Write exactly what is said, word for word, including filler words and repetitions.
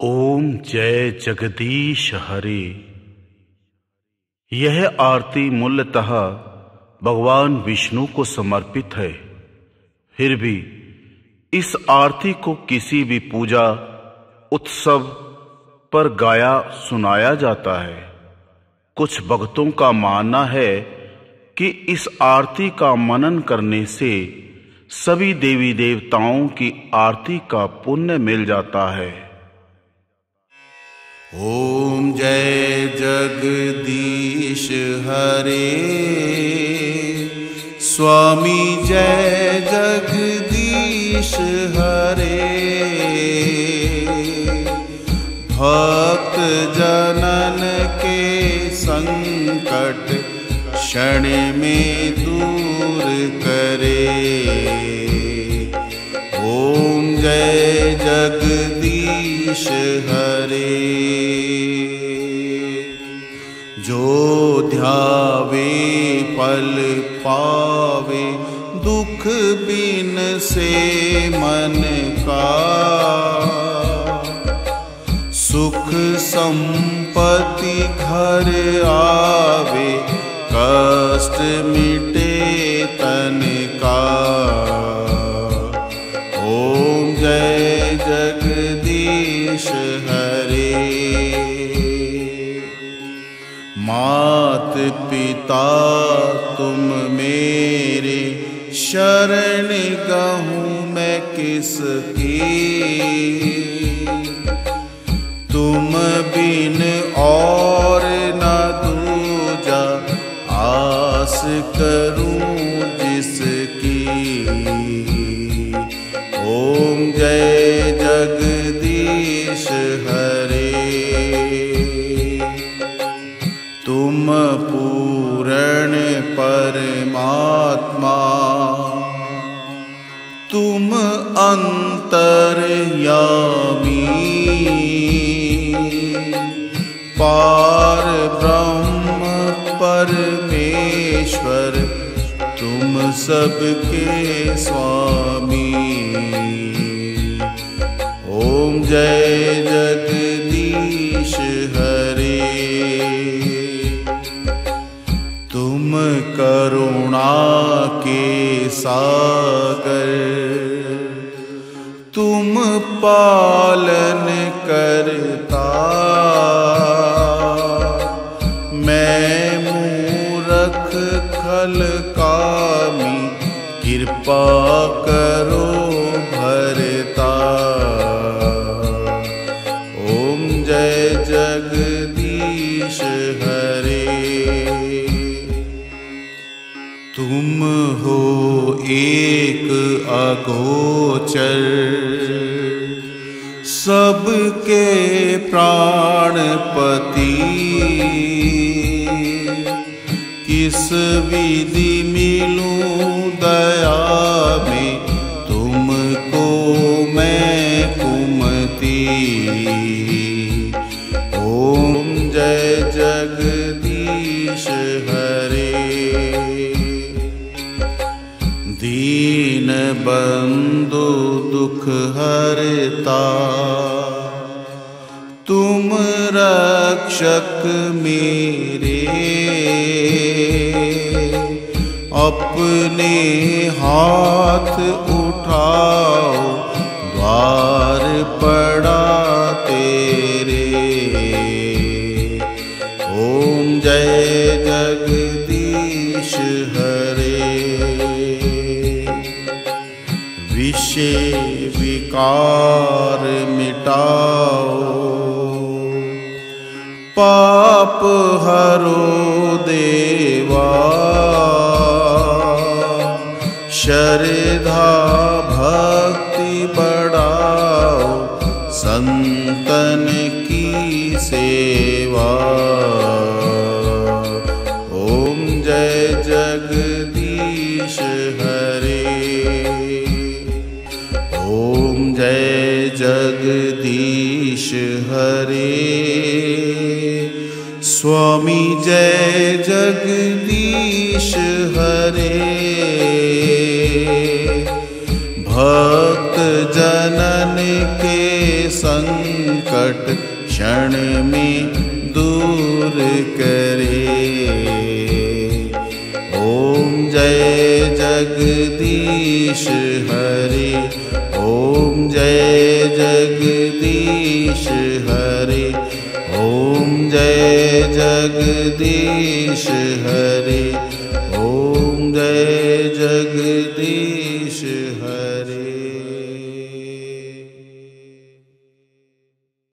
ओम जय जगदीश हरे। यह आरती मूलतः भगवान विष्णु को समर्पित है। फिर भी इस आरती को किसी भी पूजा उत्सव पर गाया सुनाया जाता है। कुछ भक्तों का मानना है कि इस आरती का मनन करने से सभी देवी देवताओं की आरती का पुण्य मिल जाता है। ओम जय जगदीश हरे। स्वामी जय जगदीश हरे। भक्त जनन के संकट क्षण में दूर करे। ओम जय जगदीश हरे। जो ध्यावे फल पावे दुख बिन से मन का। सुख संपत्ति घर आवे कष्ट मिटे तन का। ओम जय जगदीश हरे। मात पिता तुम मेरे शरण गहूँ मैं किसकी। तुम बिन और न दूजा आस करूं जिसकी। ओम जय जगदीश हरे। तुम पूर्ण परमात्मा तुम अंतर्यामी। पार ब्रह्म परमेश्वर तुम सबके स्वामी। ओम जय जगदीश हरे। तुम करुणा के सागर तुम पालन करता। मैं मूरख खल कामी कृपा करो भरता। ओम जय जगदीश हरे। तुम हो एक अगोचर सबके प्राणपति। किस विधि मिलूं दया में तुमको मैं कुमति। ओम जय जगदीश हरे। दीन बंधु दुख हरता तुम रक्षक मेरे। अपने हाथ उठाओ द्वार पड़ा तेरे। ओम जय जगदीश हरे। विषय विकार मिटाओ पाप हरो देवा। श्रद्धा भक्ति बढ़ाओ संतन की सेवा। ओम जय जगदीश हरे। ओम जय जगदीश हरे। स्वामी जय जगदीश हरे। भक्त जनन के संकट क्षण में दूर करे। ओम जय जगदीश हरे, ओम जय जगदीश हरे, ओम जय जगदीश हरे, ओम जय